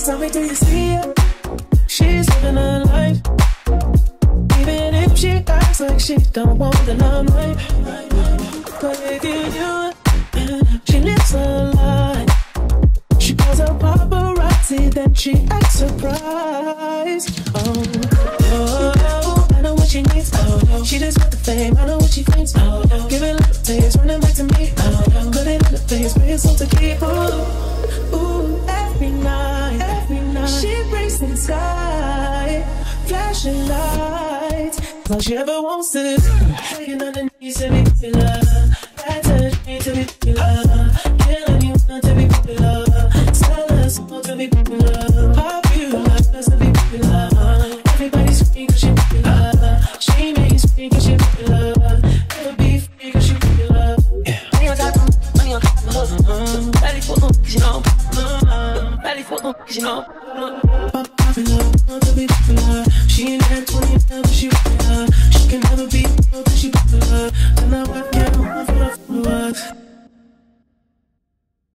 Tell me, do you see it? She's living her life. Even if she acts like she don't want the limelight. But if you do it, she lives her life. She calls her paparazzi, then she acts surprised. Oh, oh, oh, I know what she needs. Oh, oh, she just got the fame. I know what she thinks. Oh, oh, give it a little taste, running back to me. Oh, oh, put it in the face, pay yourself to keep. Ooh, ooh, every night, she breaks the sky, flashing lights. All she ever wants is taking underneath to be popular. That touch me to be popular. Killing you to be popular. Sell us all to be popular. Popular just to be popular. Everybody scream cause she popular. She makes me cause she popular. Never be free cause she popular. Money on top of money on top of hustle. Ready for them cause you know. Ready for them cause you know. Popular, to be popular. She ain't had 20 now but she popular. She can never be cause she popular. And I work out.